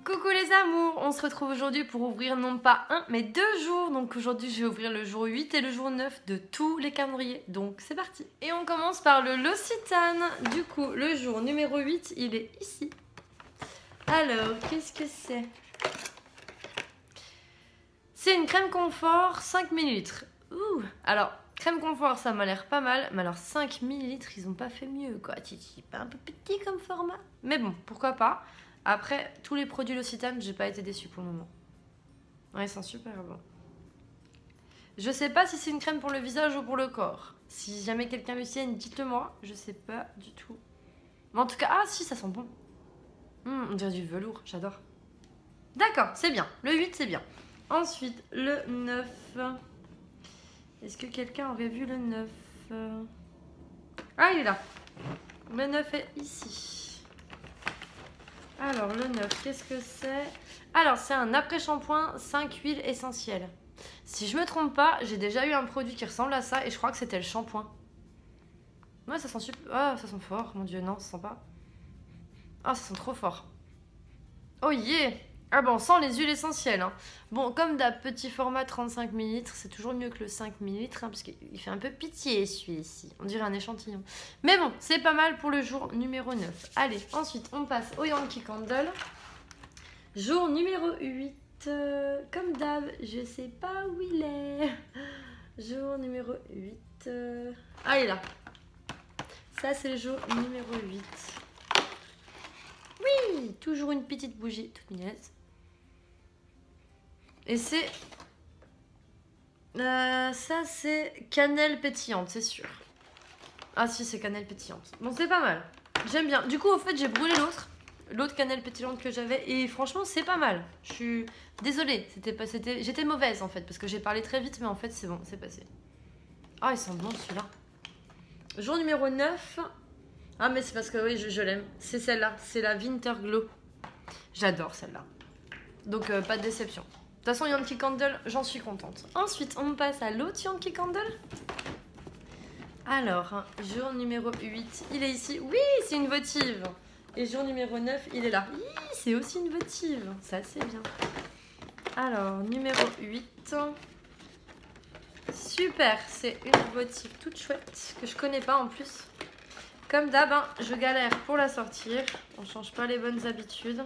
Coucou les amours, on se retrouve aujourd'hui pour ouvrir non pas un mais 2 jours. Donc aujourd'hui je vais ouvrir le jour 8 et le jour 9 de tous les calendriers. Donc c'est parti. Et on commence par le L'Occitane. Du coup le jour numéro 8 il est ici. Alors qu'est-ce que c'est? C'est une crème confort 5 ml. Ouh. Alors crème confort ça m'a l'air pas mal. Mais alors 5 ml ils ont pas fait mieux quoi. C'est pas un peu petit comme format. Mais bon pourquoi pas. Après, tous les produits L'Occitane, j'ai pas été déçue pour le moment. Ouais, ils sont super bons. Je sais pas si c'est une crème pour le visage ou pour le corps. Si jamais quelqu'un me sait, dites-le moi. Je sais pas du tout. Mais en tout cas, ah si, ça sent bon. On dirait du velours, j'adore. D'accord, c'est bien. Le 8, c'est bien. Ensuite, le 9. Est-ce que quelqu'un aurait vu le 9? Ah, il est là. Le 9 est ici. Alors, le 9, qu'est-ce que c'est? Alors, c'est un après-shampoing 5 huiles essentielles. Si je me trompe pas, j'ai déjà eu un produit qui ressemble à ça et je crois que c'était le shampoing. Ouais, ça sent super... Ah, ça sent fort, mon dieu, non, ça sent pas. Ah, ça sent trop fort. Oh yeah! Ah bon, on sent les huiles essentielles. Hein. Bon, comme d'hab, petit format 35 ml, c'est toujours mieux que le 5 ml, hein, parce qu'il fait un peu pitié celui-ci. On dirait un échantillon. Mais bon, c'est pas mal pour le jour numéro 9. Allez, ensuite, on passe au Yankee Candle. Jour numéro 8. Comme d'hab, je sais pas où il est. Jour numéro 8. Ah, il est là. Ça, c'est le jour numéro 8. Oui, toujours une petite bougie toute mignonne. Et c'est... ça, c'est cannelle pétillante, c'est sûr. Ah si, c'est cannelle pétillante. Bon, c'est pas mal. J'aime bien. Du coup, au fait, j'ai brûlé l'autre cannelle pétillante que j'avais. Et franchement, c'est pas mal. Je suis désolée. J'étais mauvaise, en fait, parce que j'ai parlé très vite. Mais en fait, c'est bon, c'est passé. Ah, il sent bon, celui-là. Jour numéro 9. Ah, mais c'est parce que, oui, je l'aime. C'est celle-là. C'est la Winter Glow. J'adore celle-là. Donc, pas de déception. De toute façon, Yankee Candle, j'en suis contente. Ensuite, on passe à l'autre Yankee Candle. Alors, jour numéro 8, il est ici. Oui, c'est une votive. Et jour numéro 9, il est là. Oui, c'est aussi une votive. Ça, c'est bien. Alors, numéro 8. Super, c'est une votive toute chouette que je connais pas en plus. Comme d'hab, hein, je galère pour la sortir. On change pas les bonnes habitudes.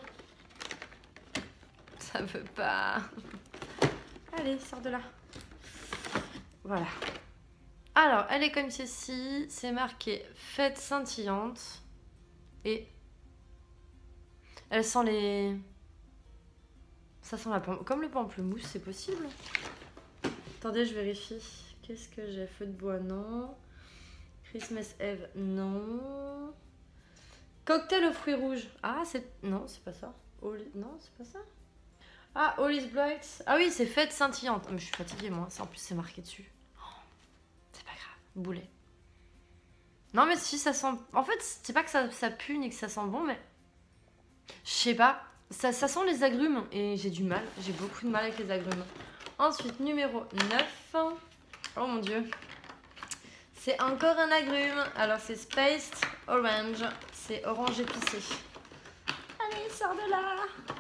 Ça veut pas... Allez, sors de là. Voilà. Alors, elle est comme ceci. C'est marqué fête scintillante. Et elle sent les... Ça sent la pomme. Comme le pamplemousse, c'est possible. Attendez, je vérifie. Qu'est-ce que j'ai? Feu de bois, non. Christmas Eve, non. Cocktail aux fruits rouges. Ah, c'est... Non, c'est pas ça. Non, c'est pas ça. Ah, All is Bright. Ah oui, c'est fête scintillante. Oh, mais je suis fatiguée, moi. En plus, c'est marqué dessus. Oh, c'est pas grave. Boulet. Non, mais si, ça sent... En fait, c'est pas que ça pue ni que ça sent bon, mais... Je sais pas. Ça sent les agrumes. Et j'ai du mal. J'ai beaucoup de mal avec les agrumes. Ensuite, numéro 9. Oh mon dieu. C'est encore un agrume. Alors, c'est Spiced Orange. C'est orange épicé. Allez, sors de là.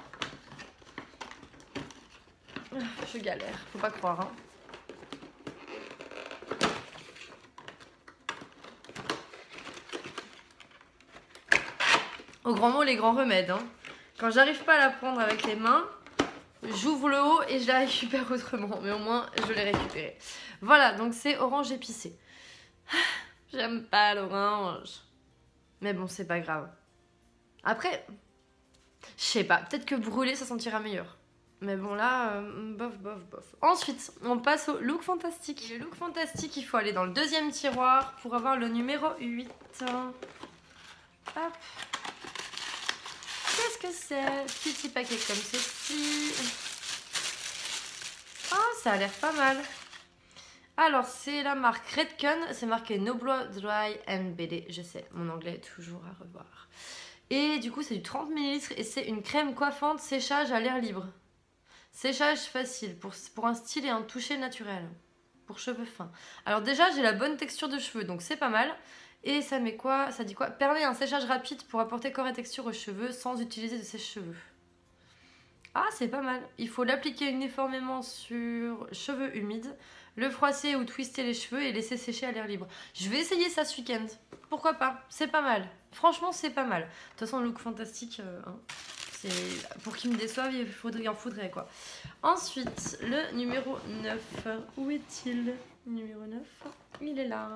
Je galère, faut pas croire. Hein. Au grand mot, les grands remèdes. Hein. Quand j'arrive pas à la prendre avec les mains, j'ouvre le haut et je la récupère autrement. Mais au moins, je l'ai récupérée. Voilà, donc c'est orange épicé. J'aime pas l'orange. Mais bon, c'est pas grave. Après, je sais pas, peut-être que brûlé, ça sentira meilleur. Mais bon là, bof, bof, bof. Ensuite, on passe au look fantastique. Le look fantastique, il faut aller dans le deuxième tiroir pour avoir le numéro 8. Hop. Qu'est-ce que c'est? Petit paquet comme ceci. Ah, ça a l'air pas mal. Alors, c'est la marque Redken. C'est marqué No Blow Dry and BD. Je sais, mon anglais est toujours à revoir. Et du coup, c'est du 30 ml et c'est une crème coiffante séchage à l'air libre. Séchage facile pour un style et un toucher naturel. Pour cheveux fins. Alors déjà, j'ai la bonne texture de cheveux, donc c'est pas mal. Et ça met quoi? Ça dit quoi? Permet un séchage rapide pour apporter corps et texture aux cheveux sans utiliser de sèche-cheveux. Ah, c'est pas mal. Il faut l'appliquer uniformément sur cheveux humides, le froisser ou twister les cheveux et laisser sécher à l'air libre. Je vais essayer ça ce week-end. Pourquoi pas? C'est pas mal. Franchement, c'est pas mal. De toute façon, look fantastique, hein. Pour qu'il me déçoive, il en faudrait quoi. Ensuite, le numéro 9. Où est-il? Numéro 9. Il est là.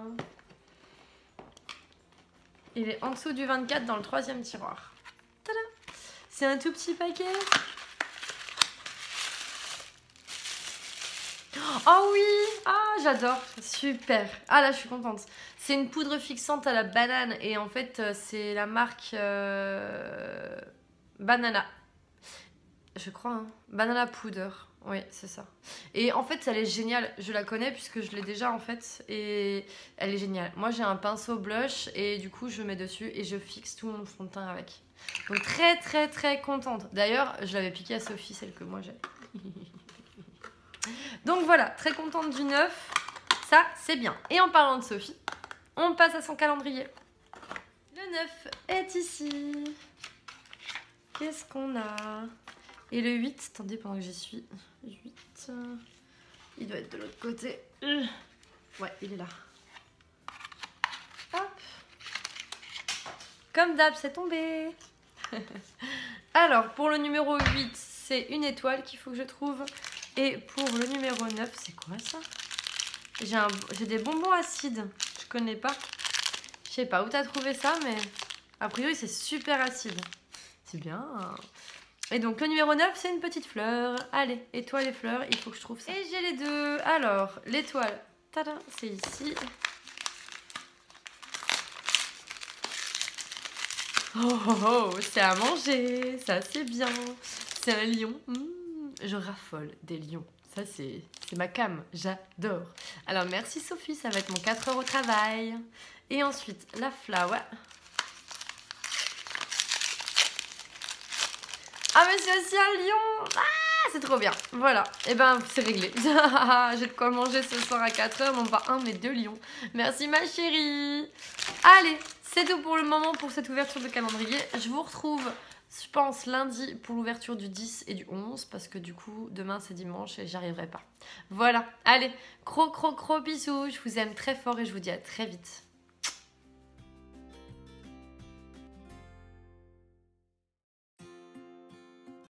Il est en dessous du 24 dans le 3e tiroir. Tada! C'est un tout petit paquet. Oh oui! Ah, j'adore. Super. Ah là, je suis contente. C'est une poudre fixante à la banane. Et en fait, c'est la marque Banana. Je crois, hein. Banana Powder. Oui, c'est ça. Et en fait, elle est géniale. Je la connais puisque je l'ai déjà en fait. Et elle est géniale. Moi, j'ai un pinceau blush et du coup, je mets dessus et je fixe tout mon fond de teint avec. Donc, très, très, très contente. D'ailleurs, je l'avais piquée à Sophie, celle que moi j'ai. Donc voilà, très contente du 9. Ça, c'est bien. Et en parlant de Sophie, on passe à son calendrier. Le 9 est ici. Qu'est-ce qu'on a? Et le 8, attendez pendant que j'y suis. 8, il doit être de l'autre côté. Ouais, il est là. Hop. Comme d'hab, c'est tombé. Alors, pour le numéro 8, c'est une étoile qu'il faut que je trouve. Et pour le numéro 9, c'est quoi ça? J'ai des bonbons acides. Je connais pas. Je sais pas où t'as trouvé ça, mais a priori, c'est super acide. C'est bien. Et donc, le numéro 9, c'est une petite fleur. Allez, étoile et fleur, il faut que je trouve ça. Et j'ai les deux. Alors, l'étoile, tada, c'est ici. Oh, oh, oh, c'est à manger. Ça, c'est bien. C'est un lion. Je raffole des lions. Ça, c'est ma came. J'adore. Alors, merci Sophie. Ça va être mon 4 heures au travail. Et ensuite, la flower. Ah, mais c'est aussi un lion. Ah, c'est trop bien. Voilà. Et ben, c'est réglé. J'ai de quoi manger ce soir à 4 heures. Non, pas un, mais 2 lions. Merci, ma chérie. Allez, c'est tout pour le moment pour cette ouverture de calendrier. Je vous retrouve, je pense, lundi pour l'ouverture du 10 et du 11. Parce que du coup, demain, c'est dimanche et j'y arriverai pas. Voilà. Allez, gros bisous. Je vous aime très fort et je vous dis à très vite.